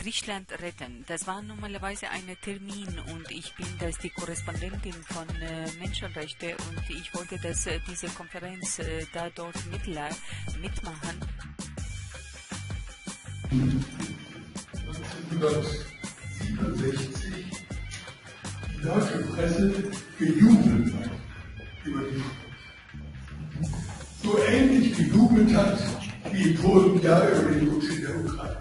Griechenland retten. Das war normalerweise ein Termin und ich bin das die Korrespondentin von Menschenrechte und ich wollte, dass diese Konferenz da dort mitmachen. 1967 die deutsche Presse gejubelt hat über die so ähnlich gejubelt hat wie im vorigen Jahr über den Putsch in der Ukraine.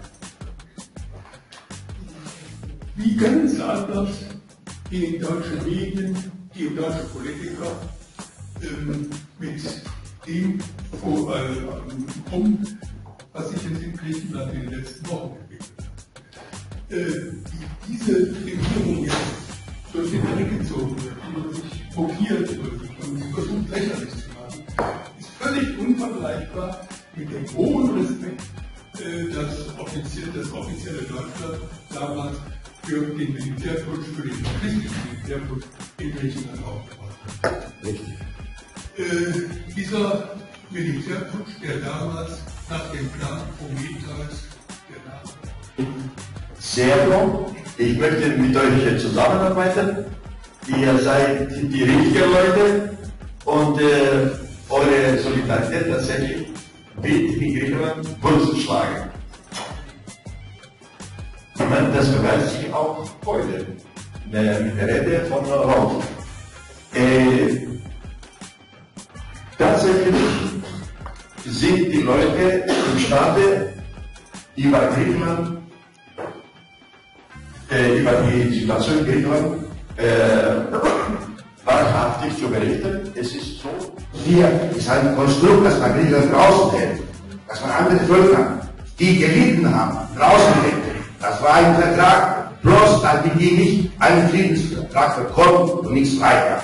Wie ganz anders gehen deutsche Medien, gehen deutsche Politiker mit dem um, was sich jetzt in Griechenland in den letzten Wochen entwickelt hat. Diese Regierung jetzt durch den Dreck gezogen wird, die man sich mokiert wird und versucht lächerlich zu machen, ist völlig unvergleichbar mit dem hohen Respekt, das offizielle Deutschland damals für den Militärputsch, für den faschistischen Militärputsch in Griechenland aufgebaut hat. Richtig. Dieser Militärputsch, der damals nach dem Plan Prometheus sehr froh. Ich möchte mit euch zusammenarbeiten. Ihr seid die richtigen Leute und eure Solidarität tatsächlich wird in Griechenland Wurzeln schlagen. Und das beweist sich auch heute mit der Rede von Rauf. Tatsächlich sind die Leute imstande, über Griechenland, über die Situation in Griechenland wahrhaftig zu berichten. Es ist so. Hier ist ein Konstrukt, dass man Griechenland draußen hält, dass man andere Völker, die gelitten haben, draußen hält. Das war ein Vertrag, bloß dass die nicht einen Friedensvertrag bekommen und nichts weiter.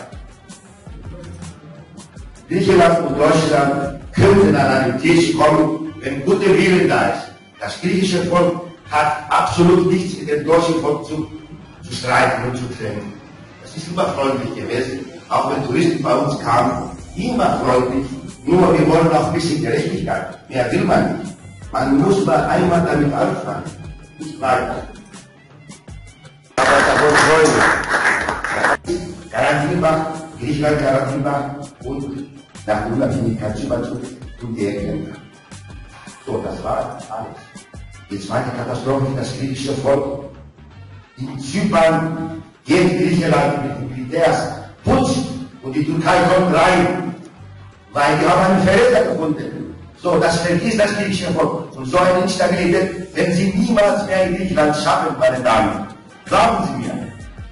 Griechenland und Deutschland könnten an einen Tisch kommen, wenn guter Wille da ist. Das griechische Volk hat absolut nichts mit dem deutschen Volk zu streiten und zu trennen. Das ist immer freundlich gewesen, auch wenn Touristen bei uns kamen, immer freundlich. Nur wir wollen auch ein bisschen Gerechtigkeit. Mehr will man nicht. Man muss mal einmal damit anfangen. Nicht weiter. Aber davon Freunde. Garantie macht, Griechenland Garantie macht und nach Unabhängigkeitsüberzug und die Engländer. So, das war alles. Die zweite Katastrophe ist das griechische Volk. In Zypern geht Griechenland mit den Militärs putzt und die Türkei kommt rein, weil die haben einen Verräter gefunden. So, das vergisst das griechische Volk. Und so eine Instabilität werden sie niemals mehr in Griechenland schaffen, meine Damen. Glauben Sie mir.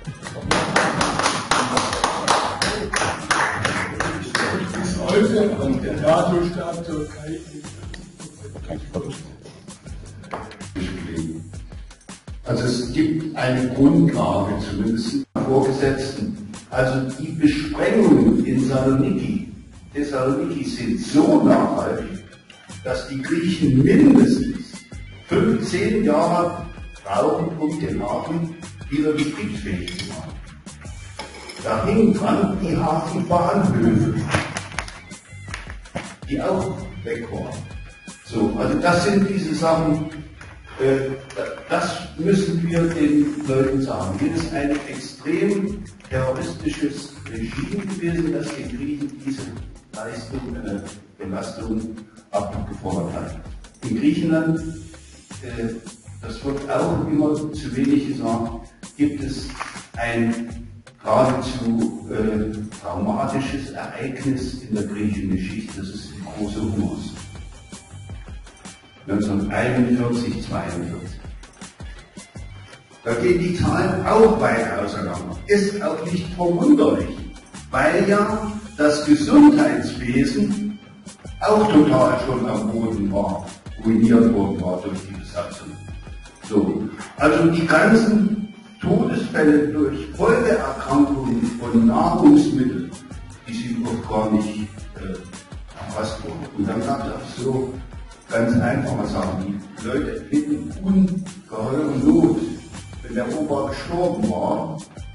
Bis heute und der NATO-Staat Türkei Also es gibt eine Grundlage zumindest Vorgesetzten. Also die Besprengungen in Thessaloniki sind so nachhaltig, dass die Griechen mindestens 15 Jahre brauchen, um den Hafen wieder betriebsfähig zu machen. Da hängen dran die Hafenbahnhöfe, die auch weg waren. So, also das sind diese Sachen, das müssen wir den Leuten sagen. Hier ist ein extrem terroristisches Regime gewesen, das den Griechen diese Belastung abgefordert hat. In Griechenland, das wird auch immer zu wenig gesagt, gibt es ein geradezu traumatisches Ereignis in der griechischen Geschichte, das ist die große Hungersnot. 1941, 42. Da gehen die Zahlen auch weiter auseinander. Ist auch nicht verwunderlich, weil ja das Gesundheitswesen auch total schon am Boden war, ruiniert worden war durch die Besatzung. So. Also die ganzen Todesfälle durch Folgeerkrankungen von Nahrungsmitteln, die sind oft gar nicht erfasst worden. Und dann gab es auch so ganz einfache Sachen. Die Leute litten ungeheure Not. Wenn der Opa gestorben war,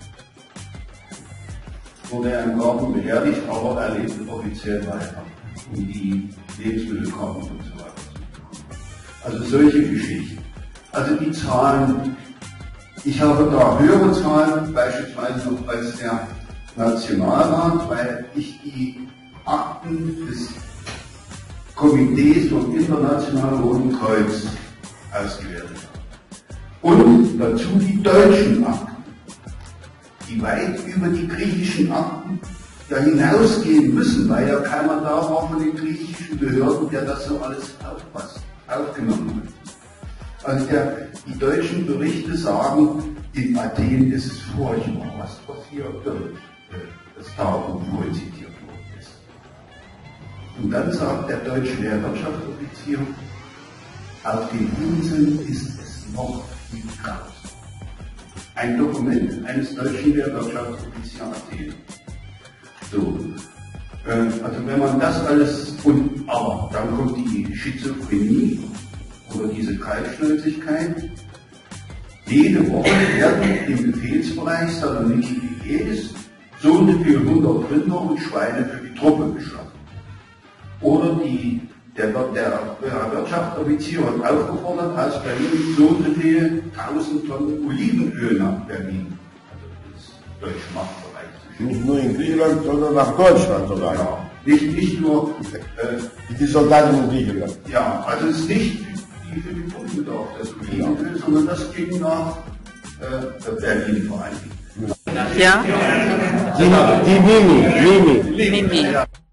wurde er im Garten beerdigt, aber er lebte offiziell weiter. Und die Lebensmittel kamen und so weiter. Also solche Geschichten. Also die Zahlen, ich habe da höhere Zahlen, beispielsweise noch als der Nationalrat, weil ich die Akten des Komitees vom Internationalen Roten Kreuz ausgewertet habe. Und dazu die deutschen Akten, die weit über die griechischen Akten ja hinausgehen müssen, weil ja keiner da war von den griechischen Behörden, der das so alles aufgenommen hat. Also die deutschen Berichte sagen, in Athen ist es furchtbar, was hier das Tagebuch zitiert worden ist. Und dann sagt der deutsche Lehrwirtschaftsoffizier, auf den Inseln ist es noch viel grausamer. Ein Dokument eines deutschen Lehrwirtschaftsoffiziers Athen. So, also wenn man das alles, aber dann kommt die Schizophrenie oder diese Kaltschnäuzigkeit. Jede Woche werden im Befehlsbereich Saloniki Digees so und viel 100 Rinder und Schweine für die Truppe beschafft. Oder der Wirtschaftsoffizier hat aufgefordert, aus Berlin so und viel 1000 Tonnen Olivenöl nach Berlin, also das deutsche Machtbereich. Nicht nur in Griechenland, sondern nach Deutschland sogar. Ja, nicht nur die Soldaten in Griechenland. Ja, also es ist nicht die für den Grundbedarf das Olivenöl, sondern das ging nach Berlin vor allen Dingen. Ja? Die Mimi. Mimi.